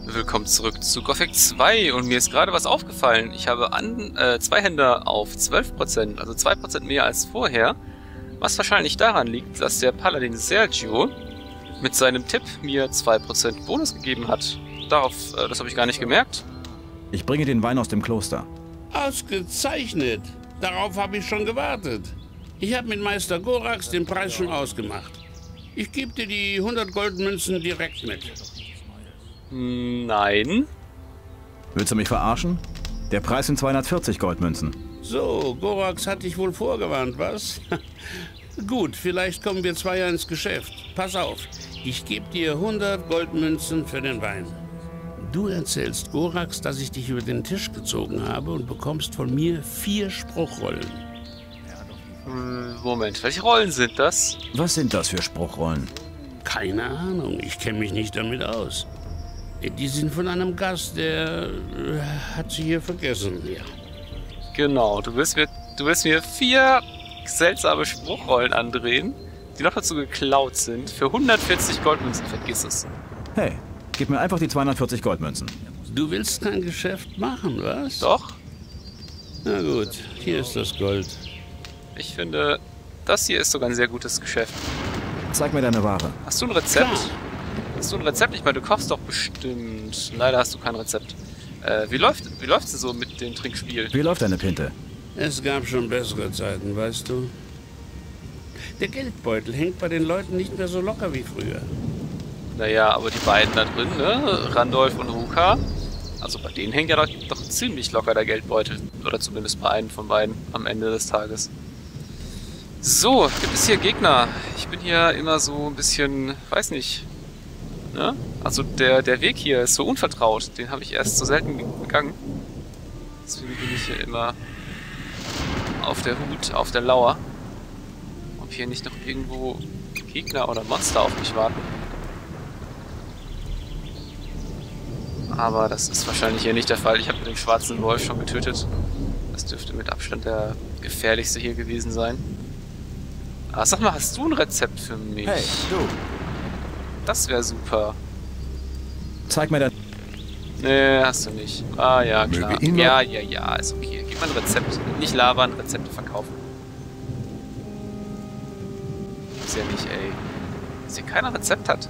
Willkommen zurück zu Gothic 2 und mir ist gerade was aufgefallen. Ich habe Zweihänder auf 12%, also 2% mehr als vorher, was wahrscheinlich daran liegt, dass der Paladin Sergio mit seinem Tipp mir 2% Bonus gegeben hat. Das habe ich gar nicht gemerkt. Ich bringe den Wein aus dem Kloster. Ausgezeichnet! Darauf habe ich schon gewartet. Ich habe mit Meister Gorax den Preis schon ausgemacht. Ich gebe dir die 100 Goldmünzen direkt mit. Nein. Willst du mich verarschen? Der Preis sind 240 Goldmünzen. So, Gorax hat dich wohl vorgewarnt, was? Gut, vielleicht kommen wir zwei ja ins Geschäft. Pass auf, ich gebe dir 100 Goldmünzen für den Wein. Du erzählst Gorax, dass ich dich über den Tisch gezogen habe und bekommst von mir 4 Spruchrollen. Moment, welche Rollen sind das? Was sind das für Spruchrollen? Keine Ahnung, ich kenne mich nicht damit aus. Die sind von einem Gast, der hat sie hier vergessen. Ja. Genau, du willst mir 4 seltsame Spruchrollen andrehen, die noch dazu geklaut sind, für 140 Goldmünzen. Vergiss es. Hey, gib mir einfach die 240 Goldmünzen. Du willst kein Geschäft machen, was? Doch? Na gut, hier ist das Gold. Ich finde, das hier ist sogar ein sehr gutes Geschäft. Zeig mir deine Ware. Hast du ein Rezept? Klar. Hast du ein Rezept? Ich meine, du kochst doch bestimmt. Leider hast du kein Rezept. Wie läuft's denn so mit dem Trinkspiel? Wie läuft deine Pinte? Es gab schon bessere Zeiten, weißt du. Der Geldbeutel hängt bei den Leuten nicht mehr so locker wie früher. Naja, aber die beiden da drin, ne? Randolph und Ruka. Also bei denen hängt ja doch ziemlich locker der Geldbeutel. Oder zumindest bei einem von beiden am Ende des Tages. So, gibt es hier Gegner? Ich bin hier immer so ein bisschen, weiß nicht, ne? Also der Weg hier ist so unvertraut. Den habe ich erst so selten gegangen. Deswegen bin ich hier immer auf der Hut, auf der Lauer. Ob hier nicht noch irgendwo Gegner oder Monster auf mich warten. Aber das ist wahrscheinlich hier nicht der Fall. Ich habe den schwarzen Wolf schon getötet. Das dürfte mit Abstand der gefährlichste hier gewesen sein. Ah, sag mal, hast du ein Rezept für mich? Hey, du. Das wäre super. Zeig mir dein... Nee, hast du nicht. Ah, ja, klar. Ja, ist okay. Gib mal ein Rezept. Nicht labern, Rezepte verkaufen. Ist ja nicht, ey. Dass hier keiner Rezept hat.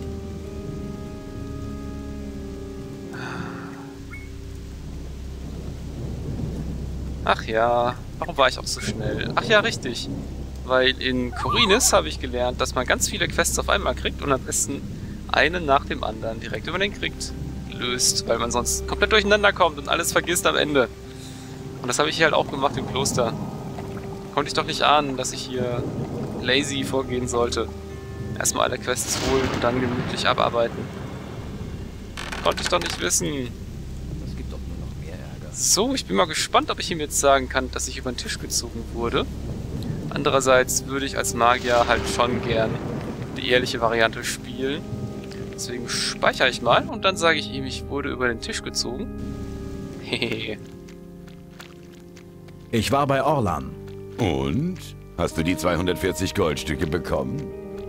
Ach ja, warum war ich auch so schnell? Ach ja, richtig. Weil in Khorinis habe ich gelernt, dass man ganz viele Quests auf einmal kriegt und am besten einen nach dem anderen direkt über den Krieg löst, weil man sonst komplett durcheinander kommt und alles vergisst am Ende. Und das habe ich hier halt auch gemacht im Kloster. Konnte ich doch nicht ahnen, dass ich hier lazy vorgehen sollte. Erstmal alle Quests holen und dann gemütlich abarbeiten. Konnte ich doch nicht wissen. So, ich bin mal gespannt, ob ich ihm jetzt sagen kann, dass ich über den Tisch gezogen wurde. Andererseits würde ich als Magier halt schon gern die ehrliche Variante spielen. Deswegen speichere ich mal und dann sage ich ihm, ich wurde über den Tisch gezogen. Hehehe. Ich war bei Orlan. Und? Hast du die 240 Goldstücke bekommen?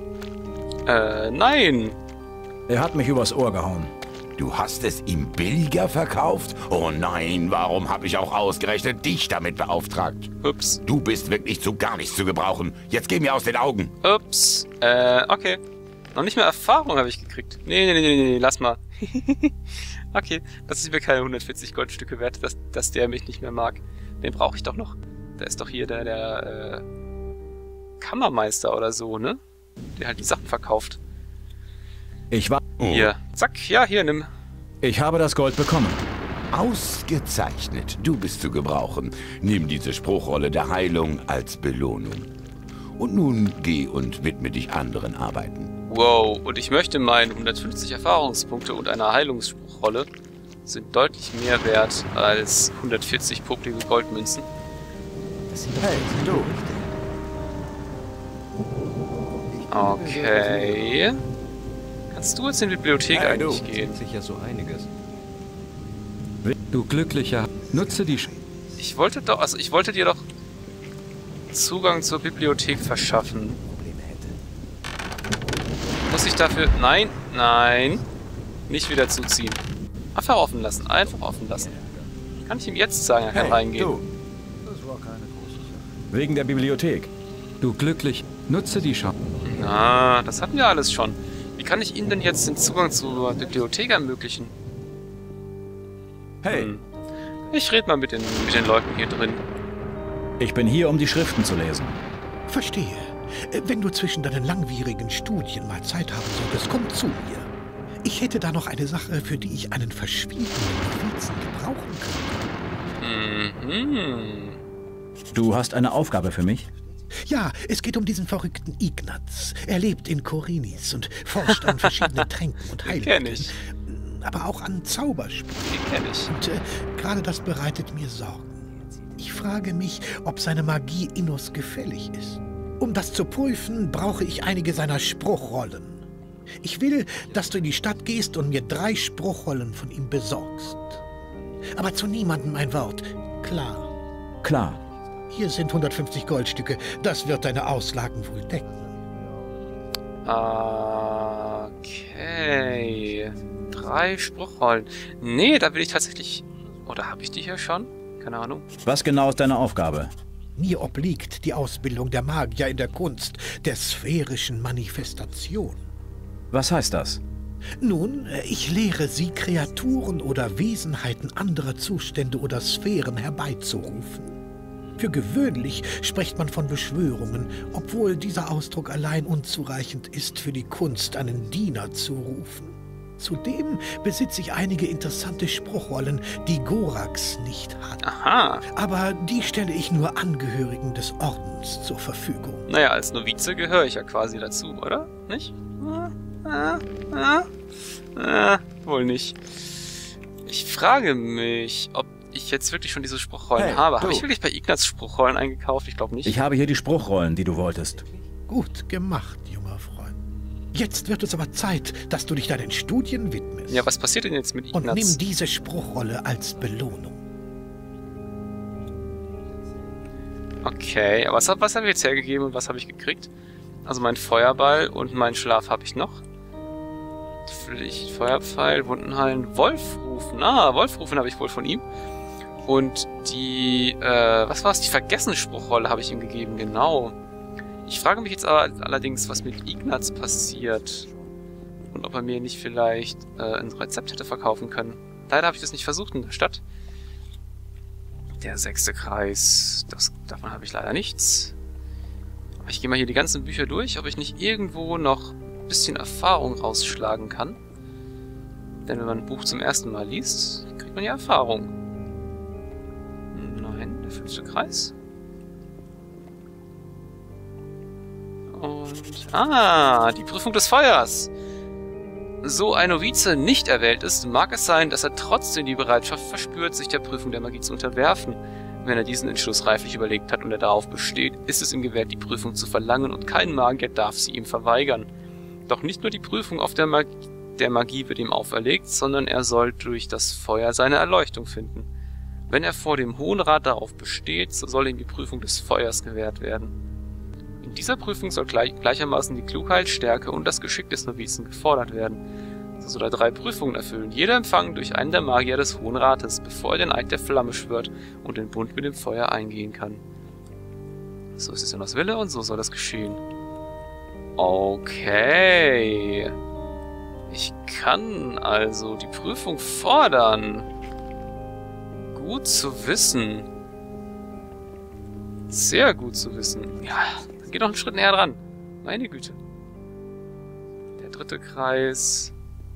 Nein. Er hat mich übers Ohr gehauen. Du hast es ihm billiger verkauft? Oh nein, warum habe ich auch ausgerechnet dich damit beauftragt? Ups. Du bist wirklich zu gar nichts zu gebrauchen. Jetzt geh mir aus den Augen. Ups. Okay. Noch nicht mehr Erfahrung habe ich gekriegt. Nee, lass mal. Okay, das ist mir keine 140 Goldstücke wert, dass der mich nicht mehr mag. Den brauche ich doch noch. Der ist doch hier der Kammermeister oder so, ne? Der halt die Sachen verkauft. Ich war... Oh. Hier. Zack, ja, hier, nimm. Ich habe das Gold bekommen. Ausgezeichnet. Du bist zu gebrauchen. Nimm diese Spruchrolle der Heilung als Belohnung. Und nun geh und widme dich anderen Arbeiten. Wow, und ich möchte meinen 150 Erfahrungspunkte und eine Heilungsspruchrolle sind deutlich mehr wert als 140 poplige Goldmünzen. Hey, du. Okay. Kannst du jetzt in die Bibliothek Hey, eigentlich du. gehen? Sicher so einiges. Du Glücklicher, nutze die... Ich wollte dir doch Zugang zur Bibliothek verschaffen. Muss ich dafür... Nein, nicht wieder zuziehen. Einfach offen lassen. Einfach offen lassen. Kann ich ihm jetzt sagen, er kann reingehen. Du. Wegen der Bibliothek. Du glücklich. Nutze die Chance. Na, das hatten wir alles schon. Wie kann ich Ihnen denn jetzt den Zugang zur Bibliothek ermöglichen? Hey, Ich rede mal mit den Leuten hier drin. ich bin hier, um die Schriften zu lesen. Verstehe. Wenn du zwischen deinen langwierigen Studien mal Zeit haben solltest, komm zu mir. Ich hätte da noch eine Sache, für die ich einen verschwiegenen Novizen gebrauchen könnte. Du hast eine Aufgabe für mich? Ja, es geht um diesen verrückten Ignaz. Er lebt in Korinis und forscht an verschiedenen Tränken und Den kenn Heilmitteln. ich. Aber auch an Zaubersprüchen. Den kenn ich. Und gerade das bereitet mir Sorgen. Ich frage mich, ob seine Magie Innos gefällig ist. Um das zu prüfen, brauche ich einige seiner Spruchrollen. Ich will, dass du in die Stadt gehst und mir 3 Spruchrollen von ihm besorgst. Aber zu niemandem ein Wort. Klar. Klar. Hier sind 150 Goldstücke. Das wird deine Auslagen wohl decken. Okay. 3 Spruchrollen. Nee, da will ich tatsächlich... Oder habe ich die hier schon? Keine Ahnung. Was genau ist deine Aufgabe? Mir obliegt die Ausbildung der Magier in der Kunst der sphärischen Manifestation. Was heißt das? Nun, ich lehre sie, Kreaturen oder Wesenheiten anderer Zustände oder Sphären herbeizurufen. Für gewöhnlich spricht man von Beschwörungen, obwohl dieser Ausdruck allein unzureichend ist, für die Kunst einen Diener zu rufen. Zudem besitze ich einige interessante Spruchrollen, die Gorax nicht hat. Aha. Aber die stelle ich nur Angehörigen des Ordens zur Verfügung. Naja, als Novize gehöre ich ja quasi dazu, oder? Nicht? Wohl nicht. Ich frage mich, ob ich jetzt wirklich schon diese Spruchrollen Hey, habe. du. Habe ich wirklich bei Ignaz Spruchrollen eingekauft? Ich glaube nicht. Ich habe hier die Spruchrollen, die du wolltest. Gut gemacht, junger Freund. Jetzt wird es aber Zeit, dass du dich deinen Studien widmest. Ja, was passiert denn jetzt mit Und Ignaz? nimm diese Spruchrolle als Belohnung. Okay, aber was habe ich jetzt hergegeben und was habe ich gekriegt? Also mein Feuerball und meinen Schlaf habe ich noch. Pflicht, Feuerpfeil, Wundenheilen, Wolfrufen. Ah, Wolfrufen habe ich wohl von ihm. Und die, was war's? Die Vergessensspruchrolle habe ich ihm gegeben, genau. Ich frage mich jetzt aber allerdings, was mit Ignaz passiert. Und ob er mir nicht vielleicht ein Rezept hätte verkaufen können. Leider habe ich das nicht versucht in der Stadt. Der 6. Kreis, davon habe ich leider nichts. Aber ich gehe mal hier die ganzen Bücher durch, ob ich nicht irgendwo noch ein bisschen Erfahrung rausschlagen kann. Denn wenn man ein Buch zum ersten Mal liest, kriegt man ja Erfahrung. Nein, der 5. Kreis. Und... die Prüfung des Feuers. So ein Novize nicht erwählt ist, mag es sein, dass er trotzdem die Bereitschaft verspürt, sich der Prüfung der Magie zu unterwerfen. Wenn er diesen Entschluss reiflich überlegt hat und er darauf besteht, ist es ihm gewährt, die Prüfung zu verlangen und kein Magier darf sie ihm verweigern. Doch nicht nur die Prüfung auf der Magie wird ihm auferlegt, sondern er soll durch das Feuer seine Erleuchtung finden. Wenn er vor dem Hohen Rat darauf besteht, so soll ihm die Prüfung des Feuers gewährt werden. In dieser Prüfung soll gleichermaßen die Klugheit, Stärke und das Geschick des Novizen gefordert werden. So soll er 3 Prüfungen erfüllen, jeder empfangen durch einen der Magier des Hohen Rates, bevor er den Eid der Flamme schwört und den Bund mit dem Feuer eingehen kann. So ist es Innos Wille und so soll das geschehen. Okay. Ich kann also die Prüfung fordern. Gut zu wissen. Sehr gut zu wissen. Ja, dann geht noch einen Schritt näher dran. Meine Güte. Der 3. Kreis.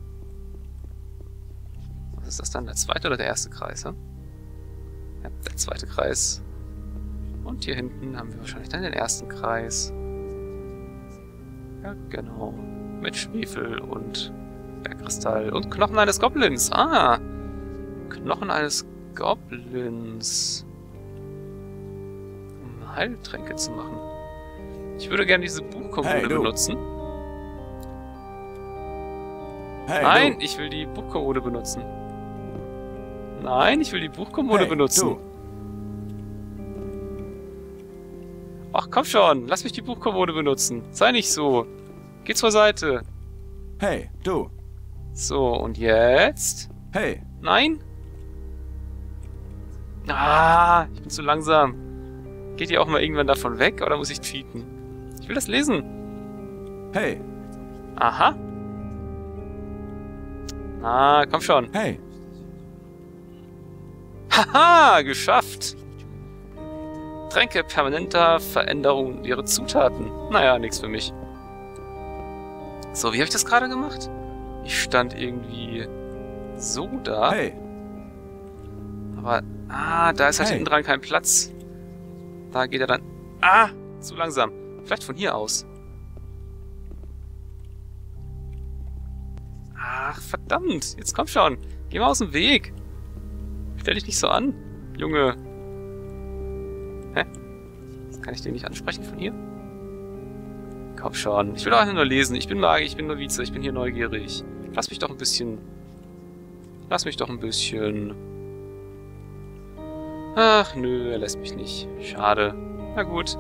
Was ist das dann? Der 2. oder der 1. Kreis, ja? Ja, der 2. Kreis. Und hier hinten haben wir wahrscheinlich dann den 1. Kreis. Ja, genau. Mit Schwefel und Bergkristall und Knochen eines Goblins. Ah! Knochen eines Goblins. Um Heiltränke zu machen. Ich würde gerne diese Buchkommode benutzen. Nein, ich will die Buchkommode benutzen. Nein, ich will die Buchkommode benutzen. Ach, komm schon, lass mich die Buchkommode benutzen. Sei nicht so. Geh zur Seite. Hey, du. So, und jetzt? Hey, Nein? Ah, ich bin zu langsam. Geht ihr auch mal irgendwann davon weg oder muss ich cheaten? Ich will das lesen. hey, Aha. Ah, komm schon. hey. Haha, geschafft. Tränke permanenter Veränderung und ihre Zutaten. Naja, nichts für mich. So, wie habe ich das gerade gemacht? Ich stand irgendwie so da. Hey, Aber, da ist halt Hey. hinten dran kein Platz. Da geht er dann... Ah, zu langsam. Vielleicht von hier aus. Ach, verdammt. Jetzt komm schon. Geh mal aus dem Weg. Stell dich nicht so an, Junge. Hä? Kann ich den nicht ansprechen von hier? Komm schon. Ich will doch einfach nur lesen. Ich bin Magier, ich bin Novize, ich bin hier neugierig. Lass mich doch ein bisschen... Ach, nö, er lässt mich nicht. Schade. Na gut.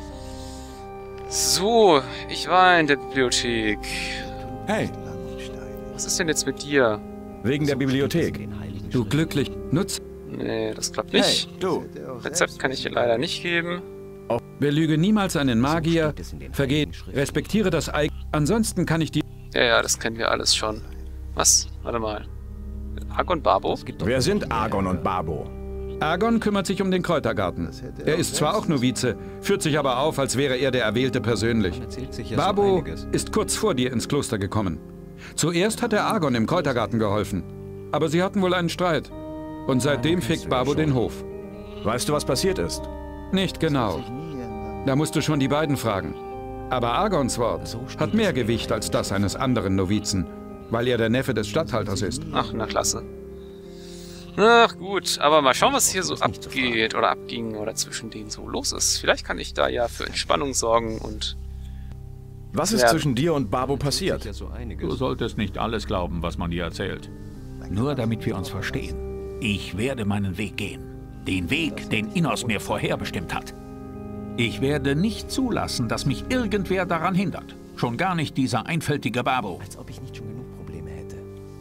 So, ich war in der Bibliothek. hey. Was ist denn jetzt mit dir? Wegen der Bibliothek. Du glücklich. Nutz. Nee, das klappt Hey, nicht. du. Rezept kann ich dir leider nicht geben. Belüge niemals einen Magier. Vergeh. Respektiere das Eig. Ansonsten kann ich die... Ja, das kennen wir alles schon. Was? Warte mal. Argon Barbo? Wer sind Argon und Babo? Argon kümmert sich um den Kräutergarten. Er ist zwar auch Novize, führt sich aber auf, als wäre er der Erwählte persönlich. Babo ist kurz vor dir ins Kloster gekommen. Zuerst hat er Argon im Kräutergarten geholfen. Aber sie hatten wohl einen Streit. Und seitdem fegt Babo den Hof. Weißt du, was passiert ist? Nicht genau. Da musst du schon die beiden fragen. Aber Argons Wort hat mehr Gewicht als das eines anderen Novizen, weil er der Neffe des Statthalters ist. Ach, na klasse. Ach gut, aber mal schauen, was hier so abgeht oder abging oder zwischen denen so los ist. Vielleicht kann ich da ja für Entspannung sorgen und... Was ist Ja. zwischen dir und Babo passiert? Du solltest nicht alles glauben, was man dir erzählt. Nur damit wir uns verstehen. Ich werde meinen Weg gehen. Den Weg, den Innos mir vorherbestimmt hat. Ich werde nicht zulassen, dass mich irgendwer daran hindert. Schon gar nicht dieser einfältige Babo. Als ob ich nicht schon genug Probleme hätte.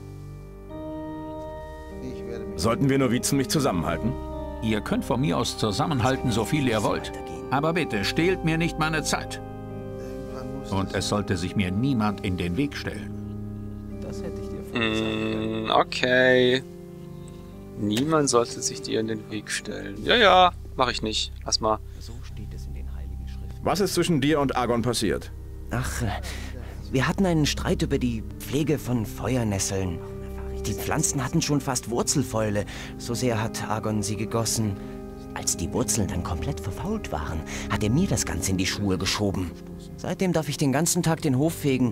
Sollten wir Novizen nicht zusammenhalten? Ihr könnt von mir aus zusammenhalten, so viel ihr wollt. Aber bitte, stehlt mir nicht meine Zeit. Und es sollte sich mir niemand in den Weg stellen. Das hätte ich dir vorher sagen können. Okay. Niemand sollte sich dir in den Weg stellen. Ja, mach ich nicht. Lass mal. So steht es in den Heiligen Schriften. Was ist zwischen dir und Argon passiert? Ach, wir hatten einen Streit über die Pflege von Feuernesseln. Die Pflanzen hatten schon fast Wurzelfäule. So sehr hat Argon sie gegossen. Als die Wurzeln dann komplett verfault waren, hat er mir das Ganze in die Schuhe geschoben. Seitdem darf ich den ganzen Tag den Hof fegen.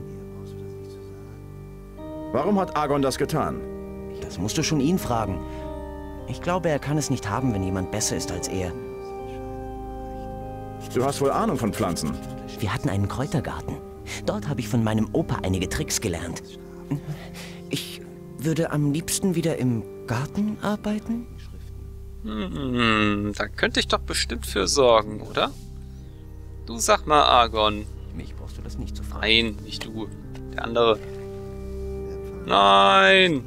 Warum hat Argon das getan? Das musst du schon ihn fragen. Ich glaube, er kann es nicht haben, wenn jemand besser ist als er. Du hast wohl Ahnung von Pflanzen. Wir hatten einen Kräutergarten. Dort habe ich von meinem Opa einige Tricks gelernt. Ich würde am liebsten wieder im Garten arbeiten. Da könnte ich doch bestimmt für sorgen, oder? Du sag mal, Argon. Mich brauchst du das nicht zu fragen. Nein, nicht du. Der andere. Nein!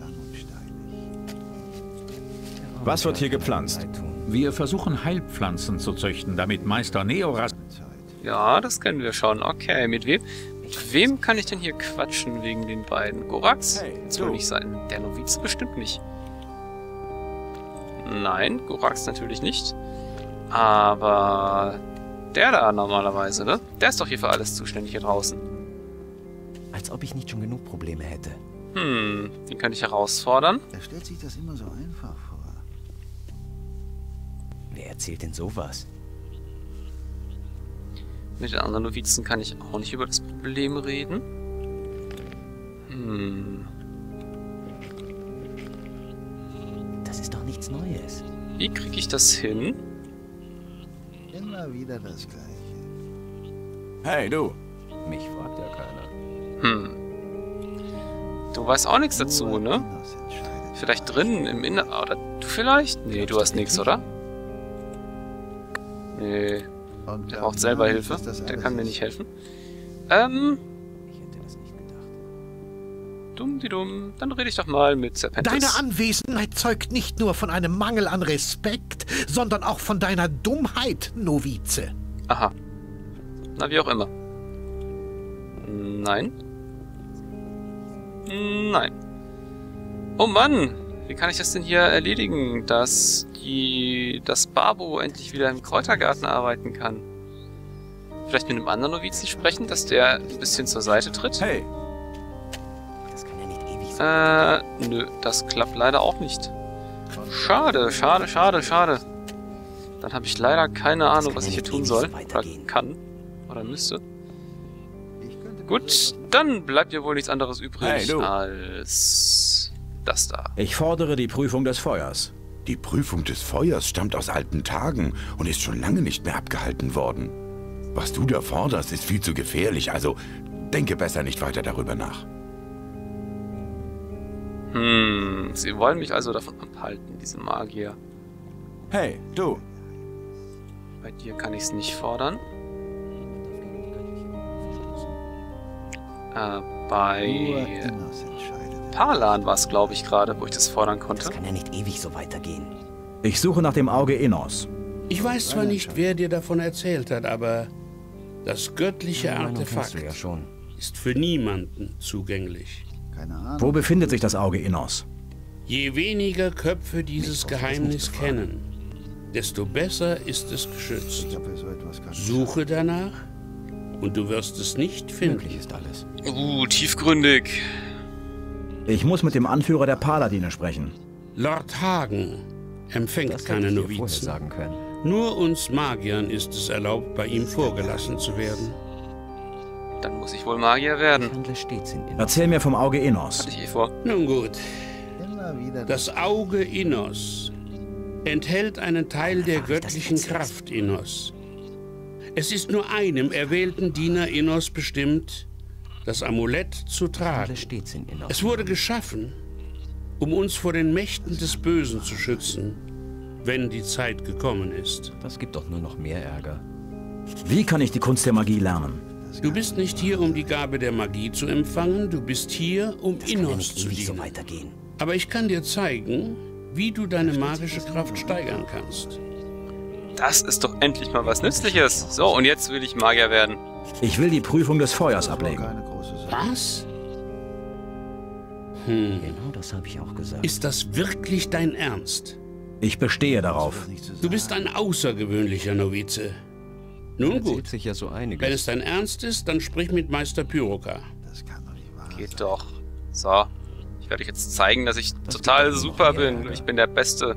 Was wird hier gepflanzt? Wir versuchen Heilpflanzen zu züchten, damit Meister Neoras... Ja, das kennen wir schon. Okay, mit wem kann ich denn hier quatschen wegen den beiden? Gorax? Hey, Das soll du. nicht sein. Der Novize bestimmt nicht. Nein, Gorax natürlich nicht. Aber der da normalerweise, ne? Der ist doch hier für alles zuständig hier draußen. Als ob ich nicht schon genug Probleme hätte. Den kann ich herausfordern. Er stellt sich das immer so einfach vor. Wer erzählt denn sowas? Mit den anderen Novizen kann ich auch nicht über das Problem reden. Das ist doch nichts Neues. Wie kriege ich das hin? Immer wieder das Gleiche. Hey, du. Mich fragt ja keiner. Du weißt auch nichts dazu, Nur ne? Innos entscheidet. Vielleicht drinnen im Inneren. Oder du vielleicht? Nee, du hast nichts, oder? Nee, Und der glaubt braucht selber nicht, Hilfe. dass das Der alles kann mir ist. nicht helfen. Ich hätte das nicht gedacht. Dumm. Dann rede ich doch mal mit Serpentis. Deine Anwesenheit zeugt nicht nur von einem Mangel an Respekt, sondern auch von deiner Dummheit, Novize. Aha. Na, wie auch immer. Nein. Nein. Oh Mann! Wie kann ich das denn hier erledigen, dass Babo endlich wieder im Kräutergarten arbeiten kann? Vielleicht mit einem anderen Novizen sprechen, dass der ein bisschen zur Seite tritt? Hey! Das kann ja nicht ewig sein. Nö, das klappt leider auch nicht. Schade. Dann habe ich leider keine Ahnung, was ich hier tun soll. Oder kann. Oder müsste. Gut, dann bleibt ja wohl nichts anderes übrig als das da. Ich fordere die Prüfung des Feuers. Die Prüfung des Feuers stammt aus alten Tagen und ist schon lange nicht mehr abgehalten worden. Was du da forderst, ist viel zu gefährlich, also denke besser nicht weiter darüber nach. Sie wollen mich also davon abhalten, diese Magier. Hey, du! Bei dir kann ich es nicht fordern. Bei Parlan war es, glaube ich, gerade, wo ich das fordern konnte. Das kann ja nicht ewig so weitergehen. Ich suche nach dem Auge Innos. Ich weiß zwar nicht, wer dir davon erzählt hat, aber das göttliche Artefakt ist für niemanden zugänglich. Keine Ahnung. Wo befindet sich das Auge Innos? Je weniger Köpfe dieses Geheimnis kennen, desto besser ist es geschützt. Suche danach und du wirst es nicht finden. Möglich ist alles. Tiefgründig. Ich muss mit dem Anführer der Paladine sprechen. Lord Hagen empfängt keine Novizen. Sagen können. Nur uns Magiern ist es erlaubt, bei ihm vorgelassen zu werden. Dann muss ich wohl Magier werden. Erzähl mir vom Auge Innos. Hatte ich eh vor. Nun gut. Immer wieder Das Auge Innos enthält einen Teil der göttlichen Kraft Innos. Es ist nur einem erwählten Diener Innos bestimmt, das Amulett zu tragen. Es wurde geschaffen, um uns vor den Mächten des Bösen zu schützen, wenn die Zeit gekommen ist. Das gibt doch nur noch mehr Ärger. Wie kann ich die Kunst der Magie lernen? Du bist nicht hier, um die Gabe der Magie zu empfangen, du bist hier, um Innos zu ewig so dienen. weitergehen. Aber ich kann dir zeigen, wie du deine magische Kraft steigern kannst. Das ist doch endlich mal was Nützliches. So, und jetzt will ich Magier werden. Ich will die Prüfung des Feuers ablegen. keine große Sache. Was? Genau das habe ich auch gesagt. Ist das wirklich dein Ernst? Ich bestehe darauf. Du bist ein außergewöhnlicher Novize. Nun gut, sich ja so einiges. wenn es dein Ernst ist, dann sprich mit Meister Pyroka. Das kann doch nicht wahr sein. Geht doch. So. Ich werde euch jetzt zeigen, dass ich total super bin. Ich bin der beste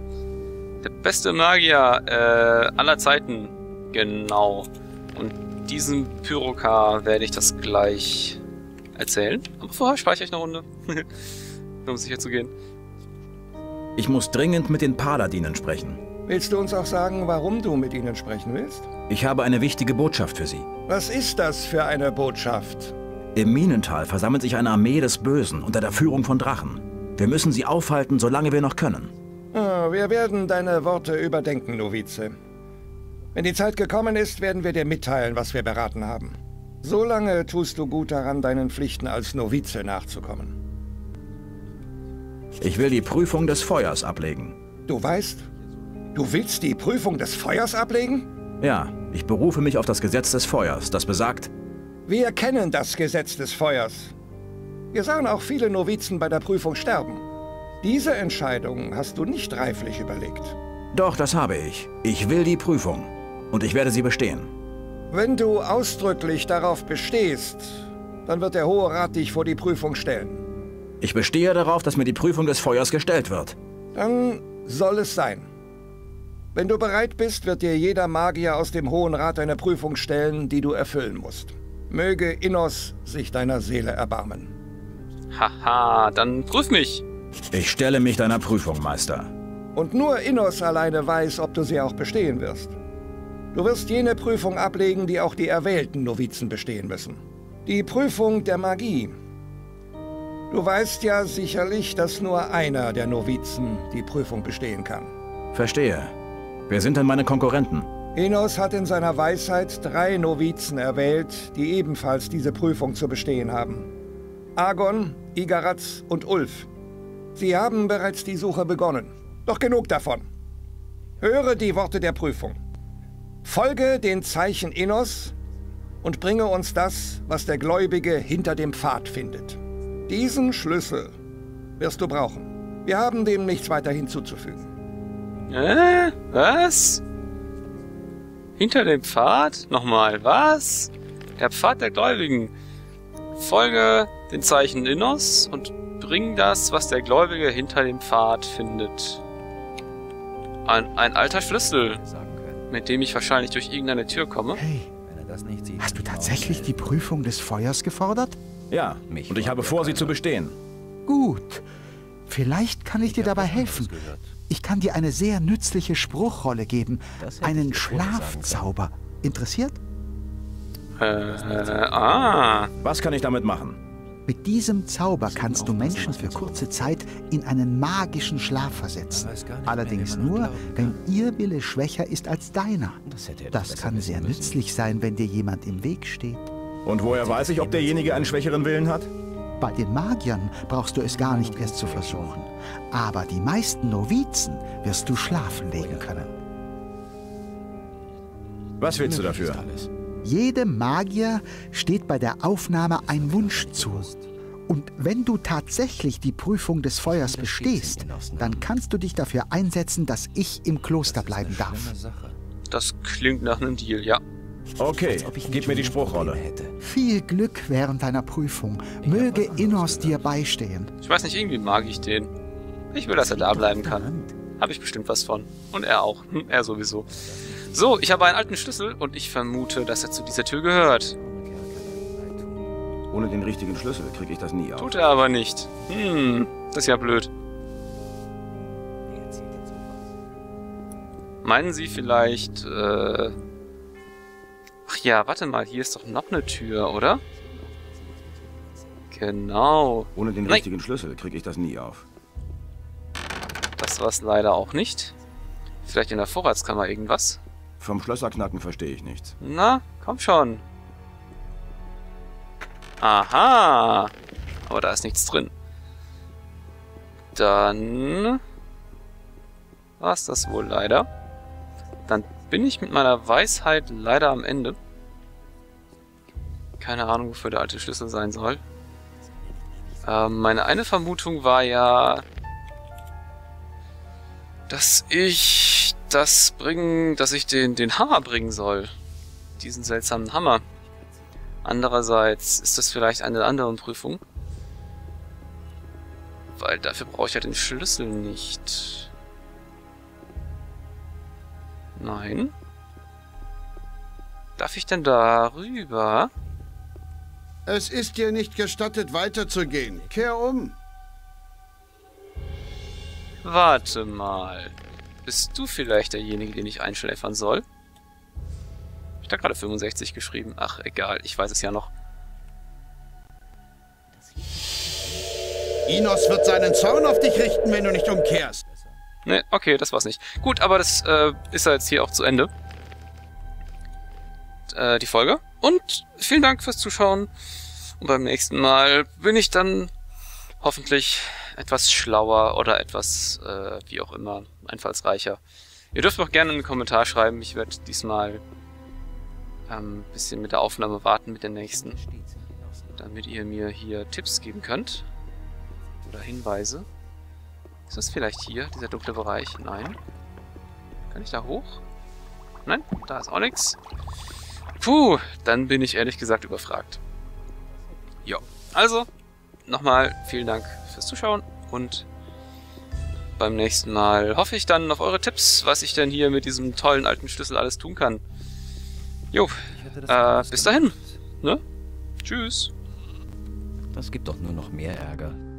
Magier aller Zeiten. Genau. Und diesem Pyroka werde ich das gleich erzählen. Aber vorher speichere ich eine Runde. Um sicher zu gehen. Ich muss dringend mit den Paladinen sprechen. Willst du uns auch sagen, warum du mit ihnen sprechen willst? Ich habe eine wichtige Botschaft für Sie. Was ist das für eine Botschaft? Im Minental versammelt sich eine Armee des Bösen unter der Führung von Drachen. Wir müssen sie aufhalten, solange wir noch können. Wir werden deine Worte überdenken, Novize. Wenn die Zeit gekommen ist, werden wir dir mitteilen, was wir beraten haben. Solange tust du gut daran, deinen Pflichten als Novize nachzukommen. Ich will die Prüfung des Feuers ablegen. Du weißt, du willst die Prüfung des Feuers ablegen? Ja, ich berufe mich auf das Gesetz des Feuers, das besagt... Wir kennen das Gesetz des Feuers. Wir sahen auch viele Novizen bei der Prüfung sterben. Diese Entscheidung hast du nicht reiflich überlegt. Doch, das habe ich. Ich will die Prüfung. Und ich werde sie bestehen. Wenn du ausdrücklich darauf bestehst, dann wird der Hohe Rat dich vor die Prüfung stellen. Ich bestehe darauf, dass mir die Prüfung des Feuers gestellt wird. Dann soll es sein. Wenn du bereit bist, wird dir jeder Magier aus dem Hohen Rat eine Prüfung stellen, die du erfüllen musst. Möge Innos sich deiner Seele erbarmen. Haha, dann prüf mich. Ich stelle mich deiner Prüfung, Meister. Und nur Innos alleine weiß, ob du sie auch bestehen wirst. Du wirst jene Prüfung ablegen, die auch die erwählten Novizen bestehen müssen. Die Prüfung der Magie. Du weißt ja sicherlich, dass nur einer der Novizen die Prüfung bestehen kann. Verstehe. Wer sind denn meine Konkurrenten? Innos hat in seiner Weisheit 3 Novizen erwählt, die ebenfalls diese Prüfung zu bestehen haben. Agon, Igaratz und Ulf. Sie haben bereits die Suche begonnen. Doch genug davon. Höre die Worte der Prüfung. Folge den Zeichen Innos und bringe uns das, was der Gläubige hinter dem Pfad findet. Diesen Schlüssel wirst du brauchen. Wir haben dem nichts weiter hinzuzufügen. Was? Hinter dem Pfad? Nochmal, was? Der Pfad der Gläubigen. Folge den Zeichen Innos und bring das, was der Gläubige hinter dem Pfad findet. Ein alter Schlüssel, mit dem ich wahrscheinlich durch irgendeine Tür komme. Hey, hast du tatsächlich die Prüfung des Feuers gefordert? Ja, und ich habe vor, sie zu bestehen. Gut. Vielleicht kann ich dir dabei helfen. Ich kann dir eine sehr nützliche Spruchrolle geben. Einen Schlafzauber. Interessiert? Was kann ich damit machen? Mit diesem Zauber kannst du Menschen für kurze Zeit in einen magischen Schlaf versetzen. Allerdings nur, wenn ihr Wille schwächer ist als deiner. Das kann sehr nützlich sein, wenn dir jemand im Weg steht. Und woher weiß ich, ob derjenige einen schwächeren Willen hat? Bei den Magiern brauchst du es gar nicht erst zu versuchen. Aber die meisten Novizen wirst du schlafen legen können. Was willst du dafür? Jedem Magier steht bei der Aufnahme ein Wunsch zu. Und wenn du tatsächlich die Prüfung des Feuers bestehst, dann kannst du dich dafür einsetzen, dass ich im Kloster bleiben darf. Das klingt nach einem Deal, ja. Okay, gib mir die Spruchrolle. Viel Glück während deiner Prüfung. Möge Innos dir beistehen. Ich weiß nicht, irgendwie mag ich den. Ich will, dass er da bleiben kann. Habe ich bestimmt was von. Und er auch. Er sowieso. So, ich habe einen alten Schlüssel und ich vermute, dass er zu dieser Tür gehört. Ohne den richtigen Schlüssel kriege ich das nie auf. Tut er aber nicht. Das ist ja blöd. Meinen Sie vielleicht, Ach ja, warte mal, hier ist doch noch eine Tür, oder? Genau. Ohne den richtigen Schlüssel kriege ich das nie auf. Das war es leider auch nicht. Vielleicht in der Vorratskammer irgendwas? Vom Schlösserknacken verstehe ich nichts. Na, komm schon. Aha. Aber da ist nichts drin. Dann war es das wohl leider. Dann bin ich mit meiner Weisheit leider am Ende. Keine Ahnung, wofür der alte Schlüssel sein soll. Meine eine Vermutung war ja, dass ich den Hammer bringen soll. Diesen seltsamen Hammer. Andererseits ist das vielleicht eine andere Prüfung. Weil dafür brauche ich ja den Schlüssel nicht. Nein. Darf ich denn darüber? Es ist dir nicht gestattet, weiterzugehen. Kehr um. Warte mal. Bist du vielleicht derjenige, den ich einschläfern soll? Hab ich da gerade 65 geschrieben? Ach, egal. Ich weiß es ja noch. Innos wird seinen Zorn auf dich richten, wenn du nicht umkehrst. Ne, okay, das war's nicht. Gut, aber das ist ja jetzt hier auch zu Ende. Die Folge. Und vielen Dank fürs Zuschauen. Und beim nächsten Mal bin ich dann hoffentlich etwas schlauer oder etwas, wie auch immer, einfallsreicher. Ihr dürft auch gerne einen Kommentar schreiben. Ich werde diesmal ein bisschen mit der Aufnahme warten mit der nächsten. Damit ihr mir hier Tipps geben könnt. Oder Hinweise. Ist das vielleicht hier, dieser dunkle Bereich? Nein. Kann ich da hoch? Nein, da ist auch nichts. Puh, dann bin ich ehrlich gesagt überfragt. Jo, also, nochmal vielen Dank fürs Zuschauen und beim nächsten Mal hoffe ich dann auf eure Tipps, was ich denn hier mit diesem tollen alten Schlüssel alles tun kann. Jo, bis dahin, ne? Tschüss. Das gibt doch nur noch mehr Ärger.